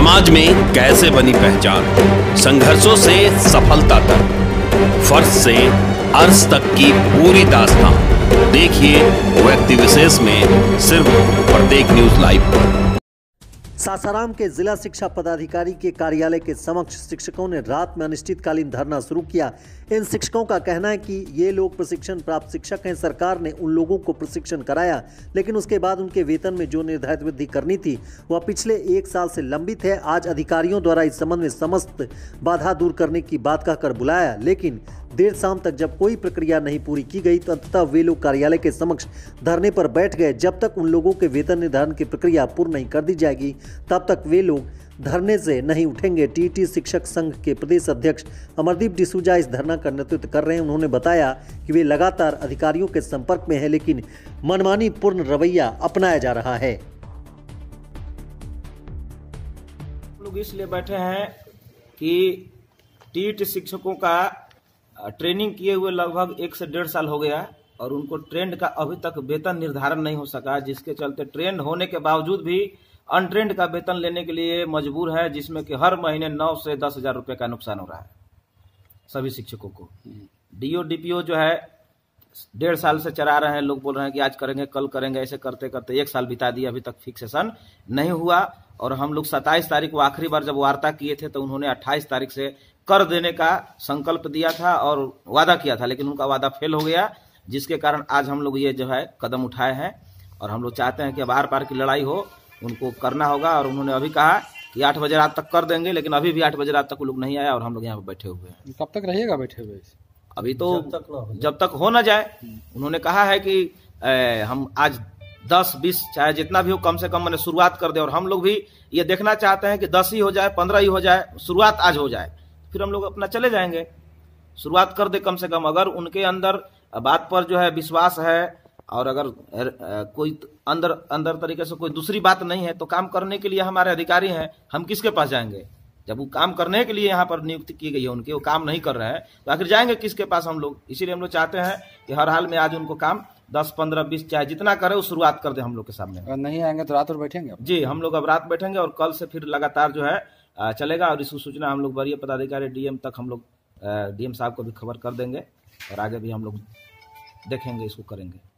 समाज में कैसे बनी पहचान, संघर्षों से सफलता तक, फर्श से अर्श तक की पूरी दास्तान देखिए व्यक्ति विशेष में सिर्फ प्रत्येक न्यूज लाइव पर। सासाराम के जिला शिक्षा पदाधिकारी के कार्यालय के समक्ष शिक्षकों ने रात में अनिश्चितकालीन धरना शुरू किया। इन शिक्षकों का कहना है कि ये लोग प्रशिक्षण प्राप्त शिक्षक हैं। सरकार ने उन लोगों को प्रशिक्षण कराया, लेकिन उसके बाद उनके वेतन में जो निर्धारित वृद्धि करनी थी वह पिछले 1 साल से लंबित है। आज अधिकारियों द्वारा इस संबंध में समस्त बाधा दूर करने की बात कहकर बुलाया, लेकिन देर शाम तक जब कोई प्रक्रिया नहीं पूरी की गई तो अंततः वे लोग कार्यालय के समक्ष धरने पर बैठ गए। जब तक उन लोगों के वेतन निर्धारण की प्रक्रिया पूर्ण नहीं कर दी जाएगी तब तक वे लोग धरने से नहीं उठेंगे। टीटी शिक्षक संघ के प्रदेश अध्यक्ष अमरदीप डिसूजा इस धरना का नेतृत्व कर रहे हैं। उन्होंने बताया कि वे लगातार अधिकारियों के संपर्क में है, लेकिन मनमानी पूर्ण रवैया अपनाया जा रहा है। लोग इसलिए बैठे हैं कि टीटी शिक्षकों का ट्रेनिंग किए हुए लगभग 1 से 1.5 साल हो गया और उनको ट्रेंड का अभी तक वेतन निर्धारण नहीं हो सका, जिसके चलते ट्रेंड होने के बावजूद भी अनट्रेंड का वेतन लेने के लिए मजबूर है, जिसमें कि हर महीने 9 से 10 हजार रुपये का नुकसान हो रहा है सभी शिक्षकों को। डीओ डीपीओ जो है 1.5 साल से चला रहे हैं, लोग बोल रहे हैं कि आज करेंगे कल करेंगे, ऐसे करते करते 1 साल बिता दिया, अभी तक फिक्सेशन नहीं हुआ। और हम लोग 27 तारीख को आखिरी बार जब वार्ता किए थे तो उन्होंने 28 तारीख से कर देने का संकल्प दिया था और वादा किया था, लेकिन उनका वादा फेल हो गया, जिसके कारण आज हम लोग ये जो है कदम उठाए हैं। और हम लोग चाहते हैं कि अब आर पार की लड़ाई हो, उनको करना होगा। और उन्होंने अभी कहा कि 8 बजे रात तक कर देंगे, लेकिन अभी भी 8 बजे रात तक वो लोग नहीं आया और हम लोग यहाँ पे बैठे हुए हैं। कब तक रहिएगा बैठे हुए? अभी तो जब तक हो ना जाए। उन्होंने कहा है कि हम आज 10-20 चाहे जितना भी हो कम से कम मैंने शुरुआत कर दे। और हम लोग भी ये देखना चाहते हैं कि 10 ही हो जाए, 15 ही हो जाए, शुरुआत आज हो जाए, फिर हम लोग अपना चले जाएंगे। शुरुआत कर दे कम से कम। अगर उनके अंदर बात पर जो है विश्वास है और अगर कोई अंदर तरीके से कोई दूसरी बात नहीं है तो काम करने के लिए हमारे अधिकारी हैं, हम किसके पास जाएंगे? जब वो काम करने के लिए यहाँ पर नियुक्ति की गई है उनकी, वो काम नहीं कर रहे हैं तो आखिर जाएंगे किसके पास हम लोग? इसीलिए हम लोग चाहते हैं कि हर हाल में आज उनको काम 10, 15, 20 चाहे जितना करे वो शुरुआत कर दे हम लोग के सामने। अगर नहीं आएंगे तो रात भर बैठेंगे? जी, हम लोग अब रात बैठेंगे और कल से फिर लगातार जो है चलेगा। और इसकी सूचना हम लोग वरीय पदाधिकारी डीएम तक हम लोग डीएम साहब को भी खबर कर देंगे और आगे भी हम लोग देखेंगे, इसको करेंगे।